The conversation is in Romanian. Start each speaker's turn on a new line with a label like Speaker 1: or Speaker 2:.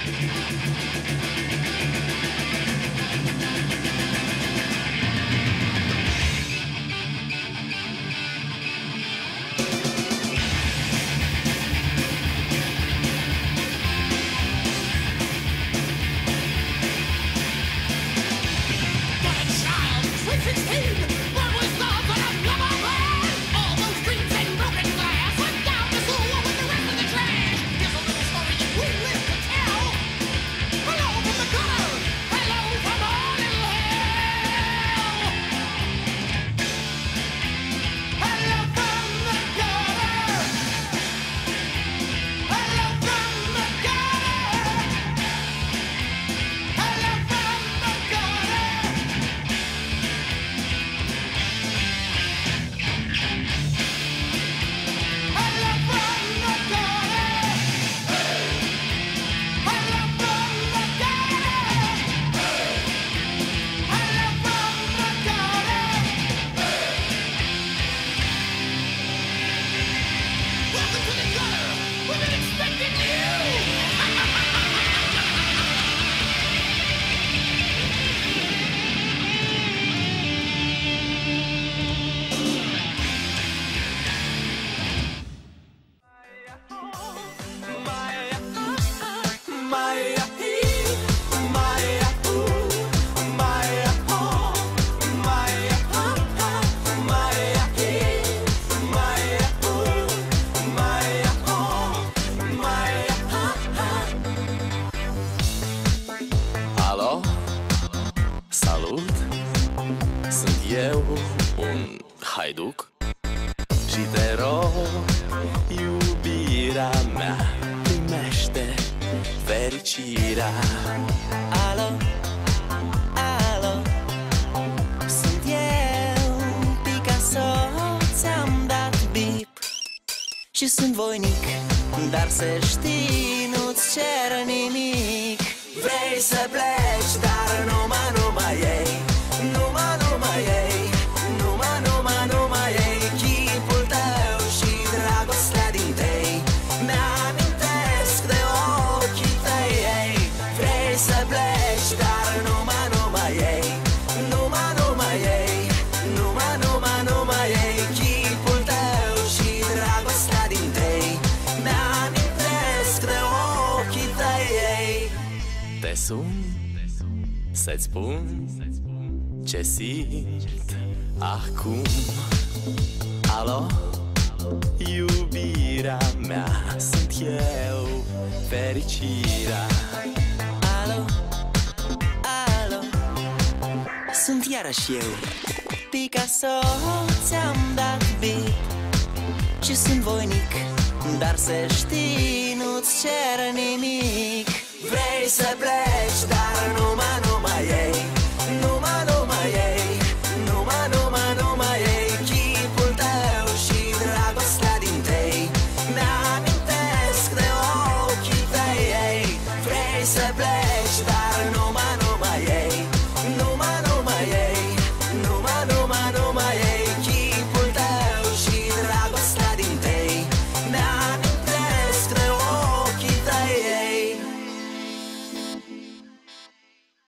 Speaker 1: eu un haiduc și te rog, iubirea mea, primește fericirea.
Speaker 2: Alo, alo, sunt eu, Picasso, ți-am dat bip și sunt voinic, dar să știi, nu-ți cer nimic. Vrei să pleci, dar numai ei, numai ei, numai ei, chipul tău și dragostea din tei mi-amintesc de ochii tăi, ei. Vrei să pleci, dar numai ei, numai ei, numai ei, chipul tău și dragostea din tei mi-amintesc de ochii tăi, ei.
Speaker 1: Te sun să-ți spun ce simt acum. Alo, iubirea mea, sunt eu, fericirea.
Speaker 2: Alo, alo, sunt iarăși eu, Picasso, ți-am dat bip și sunt voinic, dar să știi, nu-ți cer nimic. Vrei să pleci, dar numai ei, numai ei, numai ei, chipul tău și dragostea din tei mi-amintesc de ochii tăi, ei. Vrei să pleci,